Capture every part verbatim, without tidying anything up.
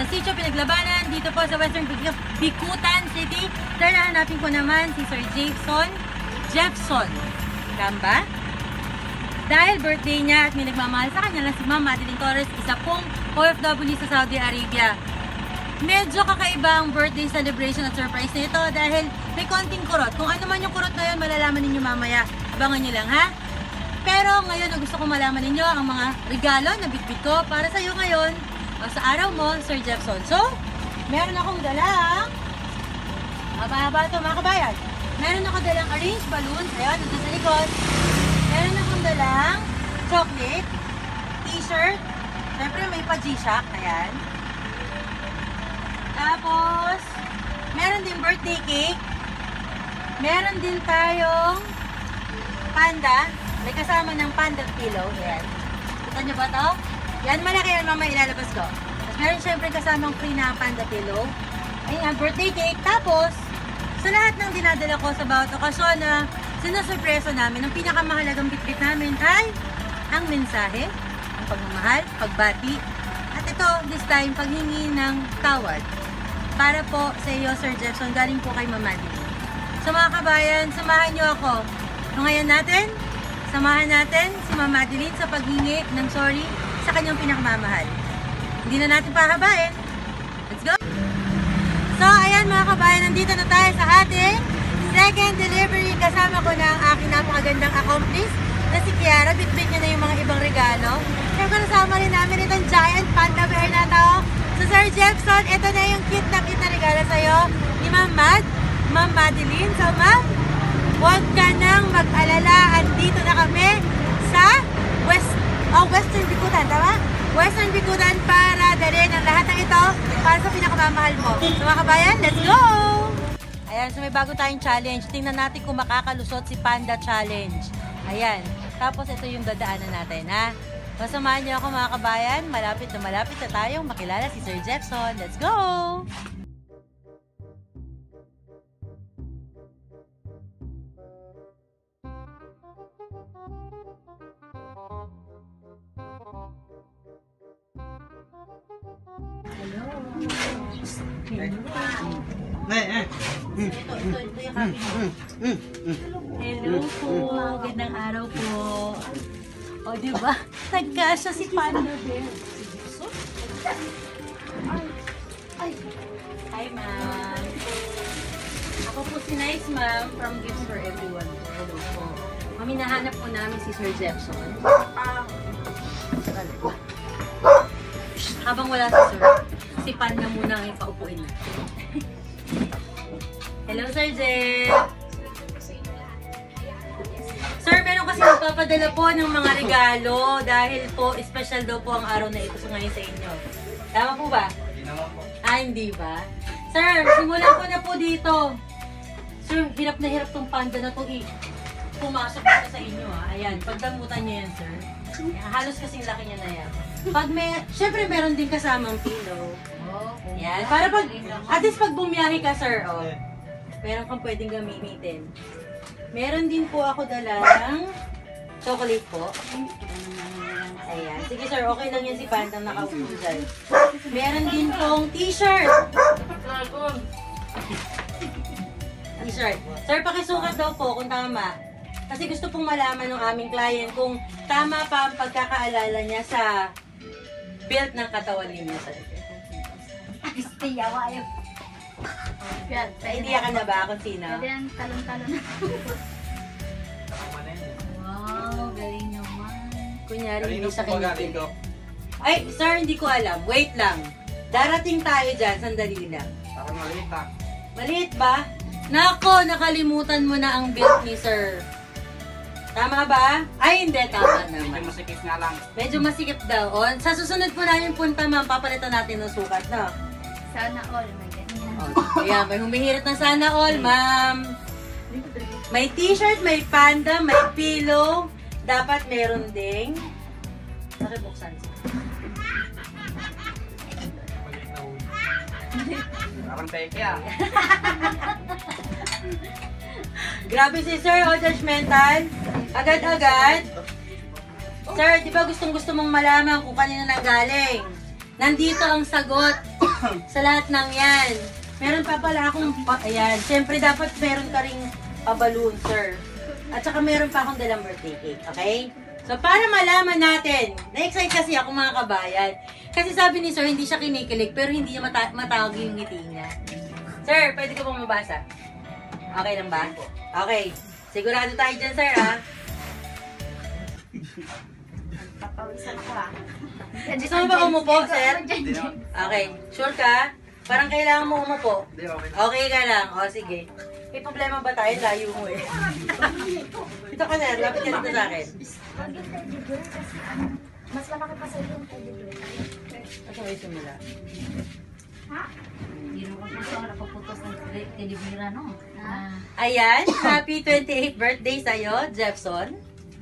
Sa Sitio Pinaglabanan, dito po sa Western Bicutan City. Sir, hanapin ko naman si Sir Jason Jeffson. Tamba? Dahil birthday niya at may nagmamahal sa kanya na si Ma'am Madeline Torres, isa pong O F W sa Saudi Arabia. Medyo kakaiba ang birthday celebration at surprise nito dahil may konting kurot. Kung ano man yung kurot na yun, malalaman ninyo mamaya. Abangan nyo lang, ha? Pero ngayon, gusto ko malaman ninyo ang mga regalo na bitbit ko para sa iyo ngayon o sa araw mo, Sir Jeffson. So, meron akong dalang haba-haba ito, mga kabayan. Meron akong dalang arranged balloons. Ayan, nandun sa likod. Meron akong dalang chocolate, t-shirt. Siyempre, may pa-G-Shock. Ayan. Tapos, meron din birthday cake. Meron din tayong panda. May kasama ng panda pillow. Ayan. Kita nyo ba ito? Yan, malaki yan, mama, ilalabas ko. Tapos, meron syempre kasamang free na panda pillow. Ayan, birthday cake. Tapos, sa lahat ng dinadala ko sa bawat okasyon na sinusurpreso namin, ang pinakamahalagang bitbit namin ay ang mensahe, ang pagmamahal, pagbati, at ito, this time, paghingi ng tawad. Para po sa iyo, Sir Jeffson, galing po kay Mama Dhelyn. So mga kabayan, samahan niyo ako. So ngayon natin, samahan natin si Mama Dhelyn sa paghingi ng sorry sa kanyang pinakamamahal. Hindi na natin pahabain. Let's go! So ayan mga kabayan, nandito na tayo sa ating second delivery. Kasama ko na ang aking napakagandang accomplice na si Kiara. Bitbit niya na yung mga ibang regalo. Siyempre kasama rin namin itong giant panda bear na to. So Sir Jeffson, ito na yung cute na cute na regalo sa'yo ni Ma'am Mad, Ma'am Madeline. So Ma'am, huwag ka nang mag-alala. Andito na kami sa West, oh, Western Bicutan, tama? Western Bicutan para dalhin ang lahat ng ito para sa pinakamamahal mo. So mga kabayan, let's go! Ayan, so may bago tayong challenge. Tingnan natin kung makakalusot si Panda Challenge. Ayan, tapos ito yung dadaanan natin, ha? Masamahan niyo ako mga kabayan. Malapit na malapit na tayong makilala si Sir Jeffson. Let's go! Hello! Hello po! Magandang araw po! O, diba? Nagkasya si Panda Bear. Ay, hi, ma'am. Ako po si Nice, ma'am, from Gifts for Everyone. Hello po. Mami, nahanap po namin si Sir Jeffson. Habang wala si Sir, si Panda muna ang ipaupuin na. Hello, Sir Jeff. Sir, meron kasi magpapadala po ng mga regalo dahil po, special daw po ang araw na ito sa ngayon sa inyo. Tama po ba? Hindi naman po. Ah, hindi ba? Sir, simulan ko na po dito. Sir, hirap na hirap tong panda na itong pumasok dito sa inyo. Ha? Ayan, pagdamutan niyo yan, sir. Ayan, halos kasing laki niya na yan. Pag may, syempre meron din kasamang pillow. Ayan, para pag, at least pag bumiyahe ka, sir, oh, meron kang pwedeng gamitin. Meron din po ako dalang chocolate po. Ayan. Sige sir, okay lang yan si Pandang nakaupo dyan. Meron din pong t-shirt. T-shirt. Sir, pakisukat daw po kung tama. Kasi gusto pong malaman ng aming client kung tama pa ang pagkakaalala niya sa build ng katawan niya. Gusto yawa yun. Naidiya ka na ba kung sino? Pwede ang talon-talon na. Wow, galing naman. Kunyari, Kanino hindi sa po ba galing, kanya. Dok? Ay, sir, hindi ko alam. Wait lang. Darating tayo dyan. Sandali lang. Parang maliit ha. Maliit ba? Nako, nakalimutan mo na ang build ni sir. Tama ba? Ay, hindi. Tama Medyo naman. masikip nga lang. Medyo masikip daw. O, sa susunod po namin punta, ma'am, papalitan natin ng sukat, no? Sana all, may ganyan. O, ayan, may humihirit na sana all, ma'am. May t-shirt, may panda, may pillow. Dapat meron ding... Nakibuksan siya. Parang peke ah. Grabe si sir, o judgmental. Agad-agad. Sir, di ba gustong gusto mong malaman kung kanino nang galing? Nandito ang sagot Sa lahat ng yan. Meron pa pala akong, pa, ayan, syempre dapat meron ka ring pa-balloon, sir. At saka meron pa akong dalang birthday cake, okay? So, para malaman natin, na-excite kasi ako mga kabayan. Kasi sabi ni sir, hindi siya kinikilig, pero hindi niya mata matawag yung ngiti niya. Sir, pwede ko pong mabasa? Okay lang ba? Okay. Sigurado tayo dyan, sir, ha? Papawisan ako ah. Gusto mo ba umupo, sir? Okay. Sure ka? Parang kailangan mo umupo. Hindi, okay. Okay ka lang. O, sige. May problema ba tayo? Layo mo eh. Ito ka, sir. Lapit ka dito sa akin. Mas malaki pa sa iyo yung teddy bear. Ito kayo simula. Ha? Hindi naman po siya nakaputos ng teddy bear, no? Ah. Ayan. Happy twenty-eighth birthday sa'yo, Jefferson.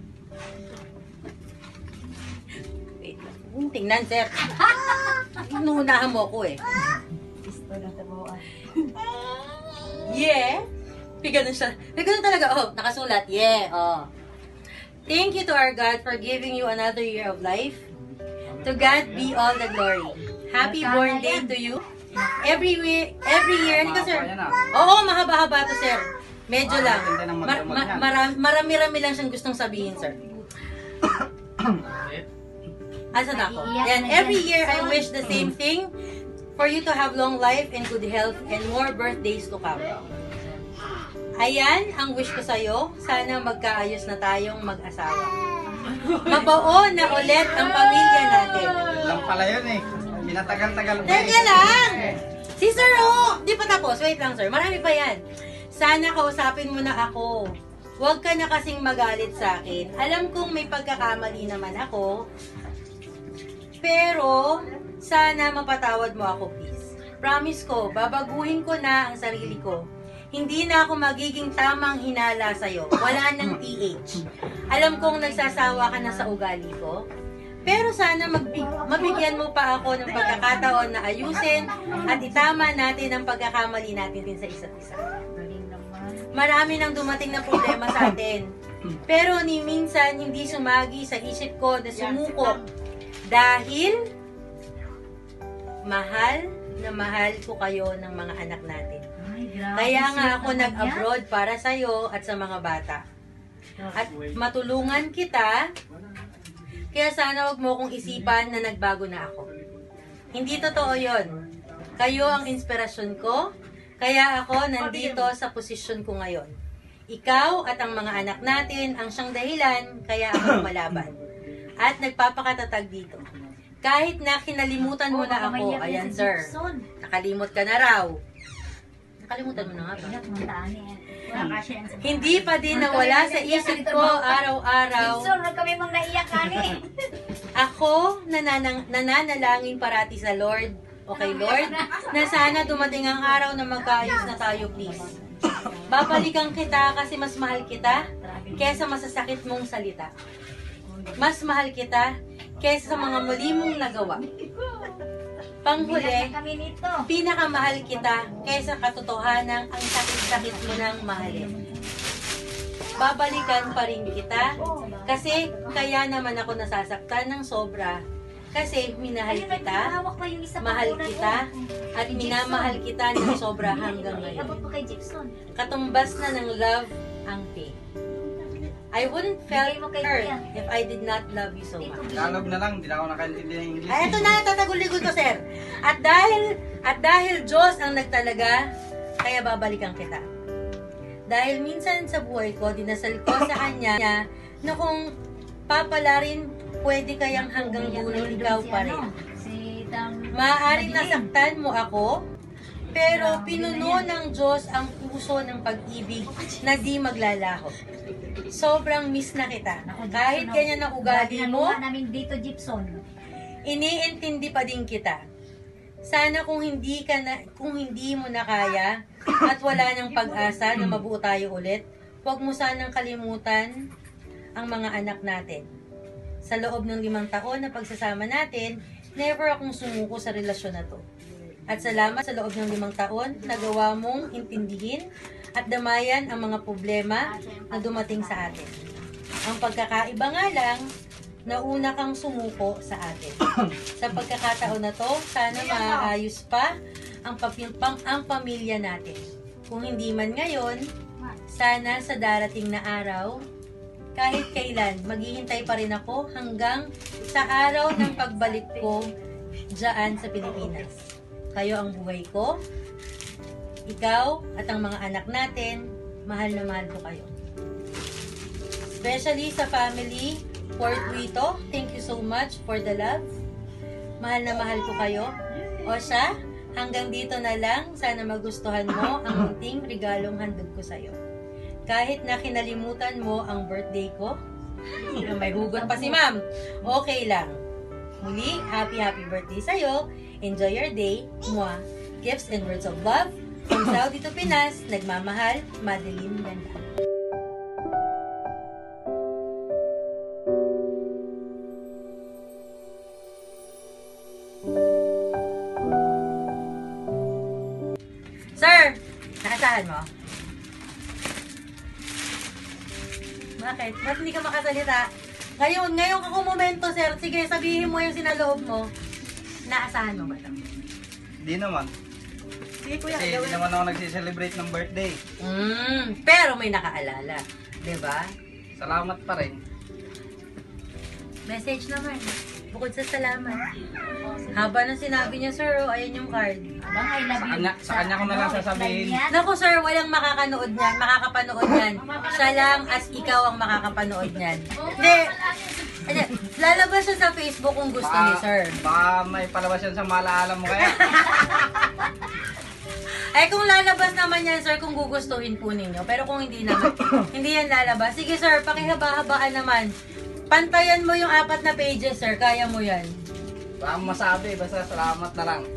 Wait. Tingnan, sir. Inuunahan mo ko eh. Gusto na tabuan. Yeah. May ganun siya. May ganun talaga. Oh, nakasulat. Yeah. Oh. Thank you to our God for giving you another year of life. To God be all the glory. Happy born day to you. Every week, every year. Hindi ka, sir. Oo, mahaba-haba to, sir. Medyo lang. Mar ma marami, marami-rami lang siyang gustong sabihin, sir. Asa na ako? Yan. Every year, I wish the same thing. For you to have long life and good health and more birthdays to come. Ayan, ang wish ko sa'yo. Sana magkaayos na tayong mag-asawa. Mabuo na ulit ang pamilya natin. Lang pala yun eh. Pinatagal-tagal pa eh. Teka lang! Si Sir O! Di pa tapos. Wait lang, sir. Marami pa yan. Sana kausapin mo na ako. Huwag ka na kasing magalit sa akin. Alam kong may pagkakamali naman ako. Pero, sana mapatawad mo ako, please. Promise ko, babaguhin ko na ang sarili ko. Hindi na ako magiging tamang hinala sa'yo. Wala nang T H. Alam kong nagsasawa ka na sa ugali ko. Pero sana magbig mabigyan mo pa ako ng pagkakataon na ayusin at itama natin ang pagkakamali natin din sa isa't isa. Marami nang dumating na problema sa atin. Pero ni minsan hindi sumagi sa isip ko na sumuko. Dahil mahal na mahal ko kayo ng mga anak natin. Kaya nga ako nag-abroad para sa'yo at sa mga bata. At matulungan kita, kaya sana wag mo kong isipan na nagbago na ako. Hindi totoo yon. Kayo ang inspirasyon ko, kaya ako nandito sa posisyon ko ngayon. Ikaw at ang mga anak natin ang siyang dahilan, kaya ako lumalaban. At nagpapakatatag dito. Kahit na kinalimutan mo na ako, ayan sir, nakalimot ka na raw. Nakalimutan mo na nga ba? Hindi pa din nawala sa isip ko araw-araw. Gibson, wag kami mang naiyak kani. Ako nananang, nananalangin parati sa Lord, okay Lord, na sana dumating ang araw na magkaayos na tayo please. Babalikan kita kasi mas mahal kita kesa masasakit mong salita. Mas mahal kita kesa sa mga muli mong nagawa. Panghuli, pinakamahal kita kaysa katotohanan ang sakit-sakit mo nang mahalin. Babalikan pa rin kita kasi kaya naman ako nasasaktan ng sobra kasi minahal kita, mahal kita, at minamahal kita ng sobra hanggang ngayon. Katumbas na ng love ang pain. I wouldn't felt hurt if I did not love you so much. Tagalog na lang, hindi na ako nakaintindi ng English. Ay, ito na, tatagul-ligod ko, sir. At dahil, at dahil Diyos ang nagtalaga, kaya babalikan kita. Dahil minsan sa buhay ko, dinasal ko sa Kanya na kung papalarin, pwede kayang hanggang dulo ikaw pa rin. Maaaring nasaktan mo ako, pero pinuno ng Diyos ang puso ng pag-ibig na di maglalaho. Sobrang miss na kita. Kahit ganyan ang ugali mo, iniintindi pa din kita. Sana kung hindi ka na, kung hindi mo na kaya at wala nang pag-asa na mabuo tayo ulit, huwag mo sanang kalimutan ang mga anak natin. Sa loob ng limang taon na pagsasama natin, never akong sumuko sa relasyon na to. At salamat sa loob ng limang taon, nagawa mong intindihin at damayan ang mga problema na dumating sa atin. Ang pagkakaiba nga lang, na una kang sumuko sa atin. Sa pagkakataon na to, sana maaayos pa ang, papil, pang, ang pamilya natin. Kung hindi man ngayon, sana sa darating na araw, kahit kailan, maghihintay pa rin ako hanggang sa araw ng pagbalik ko dyan sa Pilipinas. Kayo ang buhay ko, ikaw at ang mga anak natin, mahal na mahal ko kayo. Especially sa family, Fort Wito, thank you so much for the love. Mahal na mahal ko kayo. O siya, hanggang dito na lang, sana magustuhan mo ang munting regalong handog ko sa'yo. Kahit na kinalimutan mo ang birthday ko, may hugot pa si ma'am, okay lang. Muli, happy happy birthday sa'yo. Enjoy your day. Mwah. Gifts and words of love. From Saudi to Pinas, nagmamahal, Dhelyn Ganda. Sir, nakasahan mo? Bakit? Ba't hindi ka makasalita? Ngayon, ngayon ka momento, sir. Sige, sabihin mo yung sinaloob mo. Naasahan mo ba ito? Hindi naman. Sige, kuya. Kasi hindi naman ako nagsiselebrate ng birthday. Mm, pero may nakaalala. Diba? Salamat pa rin. Message naman. Bukod sa salamat. Haba ng sinabi niya, sir. Oh, ayan yung card. Abang, I love Sa you. kanya, sa kanya ko na lang sasabihin. Naku, sir, walang makakanood niyan. Makakapanood niyan. Siya lang at ikaw ang makakapanood niyan. Hindi. Hindi. Lalabas siya sa Facebook kung gusto ni sir. Baka may palabas yan sa malaala mo kaya. Eh, kung lalabas naman yan, sir, kung gugustuhin po ninyo. Pero kung hindi naman, hindi yan lalabas. Sige, sir, pakihaba-habaan naman. Pantayan mo yung apat na pages, sir. Kaya mo yan. Baka masabi, basta salamat na lang.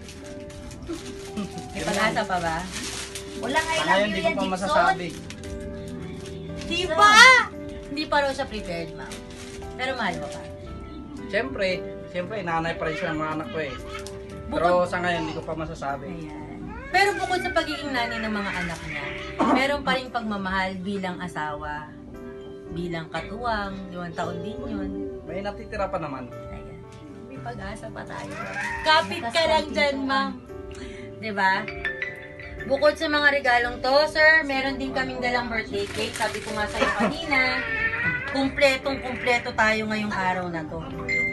May pag-asa pa ba? Walang I Sa love ngayon, you hindi ko yan, pa Gibson. masasabi. Di pa! Hindi pa raw siya prepared, ma'am. Pero mahal mo pa. Siyempre, siyempre, nanay pa rin siya ng mga anak ko eh. Pero sa ngayon, hindi ko pa masasabi. Ayan. Pero bukod sa pagiging nanay ng mga anak niya, meron pa rin pagmamahal bilang asawa, bilang katuwang, limang taon din yun. May natitira pa naman. Ayan. May pag-asa pa tayo. Kapit ka lang dyan, ma'am. Diba? Bukod sa mga regalong to, sir, meron din kaming dalang birthday cake. Sabi ko nga sa'yo kanina, kumpletong-kumpleto tayo ngayong araw na to.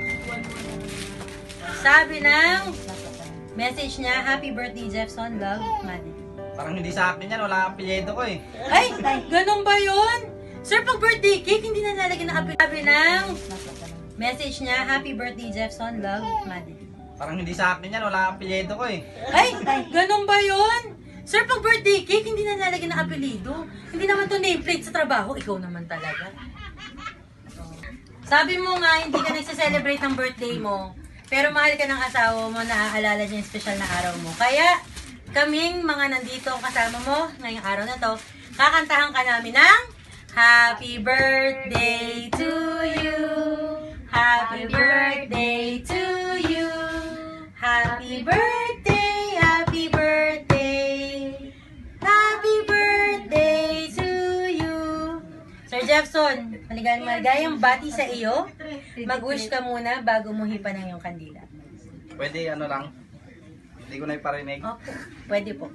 Sabi ng message niya, happy birthday, Jefferson. Love, Maddie. Parang hindi sa akin yan, wala ang apelyido ko eh. Ay, ganun ba yun? Sir, pag birthday cake, hindi na nalagyan ng apelyido. Sabi ng message niya, happy birthday, Jefferson. Love, Maddie. Parang hindi sa akin yan, wala ang apelyido ko eh. Ay, ganun ba yun? Sir, pag birthday cake, hindi na nalagyan ng apelido. Hindi naman to nameplate sa trabaho. Ikaw naman talaga. Sabi mo nga, hindi ka nagse-celebrate ng birthday mo. Pero mahal ka ng asawa mo, naaalala niya yung special na araw mo. Kaya, kaming mga nandito kasama mo ngayong araw na to, kakantahan ka namin ng Happy birthday to you. Happy birthday to you. Happy birthday, happy birthday. Happy birthday to you. Sir Jefferson, maligayang maligayang bati sa iyo. Mag-wish ka muna bago mo hipan ang iyong kandila. Pwede ano lang, hindi ko na iparinig. Opo, pwede po.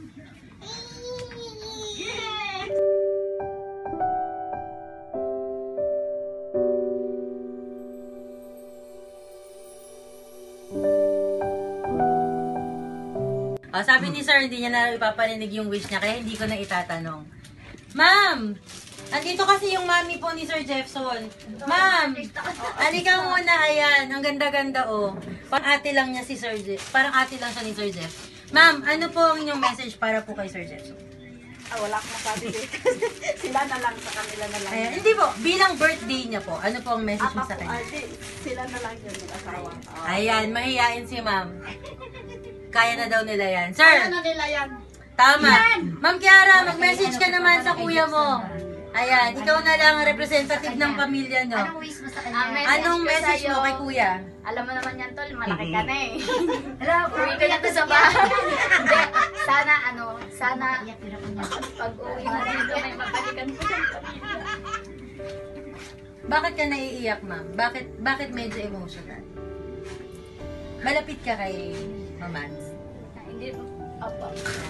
Oh, sabi ni sir, hindi niya na ipaparinig yung wish niya, kaya hindi ko na itatanong. Ma'am! Andito kasi yung mami po ni Sir Jefferson. Ma'am! Halika muna, ayan. Ang ganda-ganda, oh. Parang ate lang niya si Sir Jeff. Parang ate lang siya ni Sir Jeff. Ma'am, ano po ang inyong message para po kay Sir Jefferson? Ah, wala akong masabi dito. Sila na lang, sa kanila na lang. Ayan, hindi po. Bilang birthday niya po, ano po ang message mo Apa sa po, kanya? ah, di, sila na lang yun, mag-asawa. Ah. Ayan, mahihain si ma'am. Kaya na daw nila yan. Kaya Sir! na nila yan. Tama. Ma'am Kiara, mag-message ka naman sa kuya mo. Ayan, ikaw na lang ang representative ng pamilya nyo. Anong wish mo sa kanya? Anong message mo kay kuya? Alam mo naman yan, Tol, malaki ka na eh. Hello, Uwi ka na to sa bahay. Hindi, sana ano, sana pag uwi na dito, may mabalikan ko siyang pamilya. Bakit ka naiiyak, ma'am? Bakit, bakit medyo emotional? Malapit ka kay Mamans? Hindi po. Opo.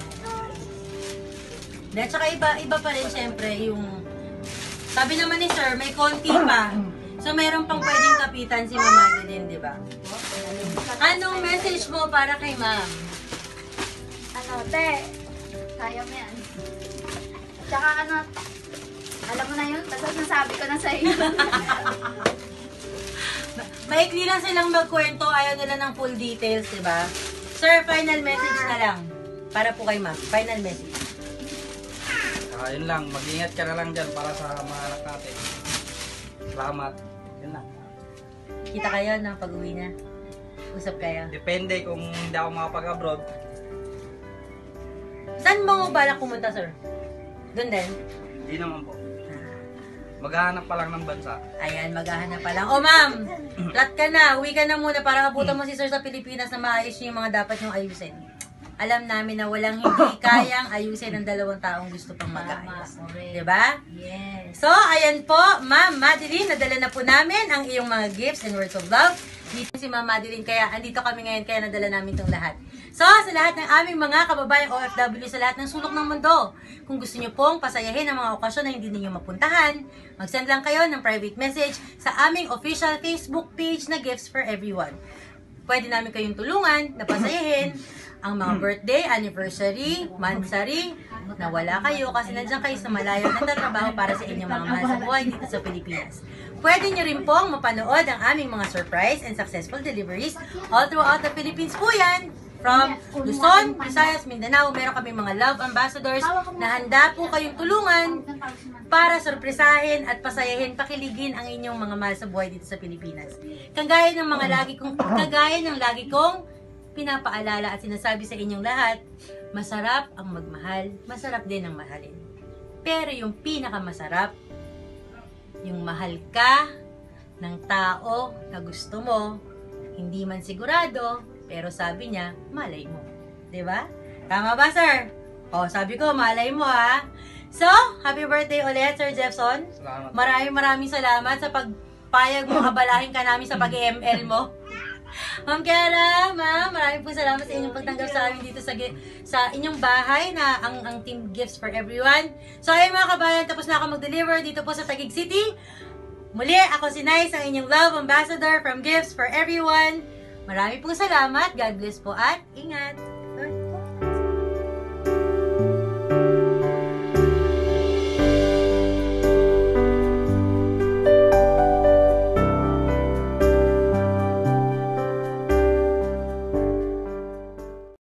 Dahil tsaka iba, iba pa rin syempre yung, sabi naman ni sir, may konti pa. So meron pang pwedeng kapitan si Mama Dhelyn, di ba? Anong message mo para kay ma'am? Ano, te, kaya mo yan. Tsaka ano, alam mo na yun, basta nasabi ko na sa iyo. Maikli lang silang magkwento, ayaw nila ng full details, di ba? Sir, final message na lang. Para po kay ma'am. Final message. Ah, yun lang, mag-ingat ka na lang dyan para sa mga anak natin. Salamat. Yun lang. Kita kayo ng pag-uwi na. Usap kayo. Depende kung hindi ako makapag-abroad. Saan mo balak pumunta, sir? Doon din? Hindi naman po. Maghahanap pa lang ng bansa. Ayan, maghahanap pa lang. O ma'am, flat ka na. Uwi ka na muna para abutan mo si sir sa Pilipinas na maayos niyo yung mga dapat niyong ayusin. Alam namin na walang hindi kayang ayusin ng dalawang taong gusto pang mag-ayos. Diba? Yes. So, ayan po, Ma'am Dhelyn, nadala na po namin ang iyong mga gifts and words of love. Dito si Ma'am Dhelyn, kaya andito kami ngayon, kaya nadala namin itong lahat. So, sa lahat ng aming mga kababayang O F W sa lahat ng sulok ng mundo, kung gusto niyo pong pasayahin ang mga okasyon na hindi niyo mapuntahan, mag-send lang kayo ng private message sa aming official Facebook page na Gifts for Everyone. Pwede namin kayong tulungan na pasayahin ang mga birthday, anniversary, mansary, na wala kayo kasi nandiyan kayo sa malayo nagtatrabaho para sa inyong mga mahal sa buhay dito sa Pilipinas. Pwede nyo rin pong mapanood ang aming mga surprise and successful deliveries all throughout the Philippines po yan. From Luzon, Visayas, Mindanao, meron kami mga love ambassadors na handa po kayong tulungan para sorpresahin at pasayahin, pakiligin ang inyong mga mahal sa buhay dito sa Pilipinas. Kagaya ng mga lagi kong, kagaya ng lagi kong pinapaalala at sinasabi sa inyong lahat, masarap ang magmahal, masarap din ang mahalin. Pero yung pinakamasarap, yung mahal ka ng tao na gusto mo, hindi man sigurado, pero sabi niya, malay mo. Diba? Tama ba, sir? O, sabi ko, malay mo, ha? So, happy birthday ulit, Sir Jeffson. Salamat. Maraming maraming salamat sa pagpayag mo, abalahin ka namin sa pag-M L mo. Ma'am Kiara, ma'am, maraming po salamat sa inyong pagtanggap sa amin dito sa sa inyong bahay na ang ang Team Gifts for Everyone. So ayun mga kabayan, tapos na ako mag-deliver dito po sa Taguig City. Muli, ako si Nice, ang inyong love ambassador from Gifts for Everyone. Maraming po salamat, God bless po at ingat!